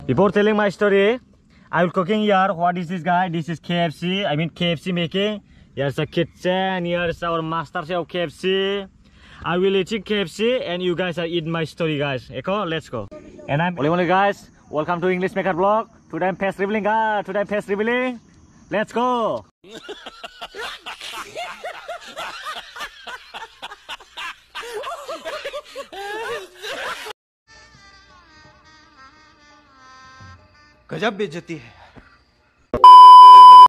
Before telling my story, I will cooking here. What is this guy? This is KFC. I mean KFC making. Here's a kitchen. Here's our master chef of KFC. I will eating KFC and you guys are eating my story, guys. Eko, let's go. And I'm Oli guys. Welcome to English Maker Vlog. Today I'm fast traveling, guys. Today I'm fast traveling. Let's go. गजब बेइज्जती है।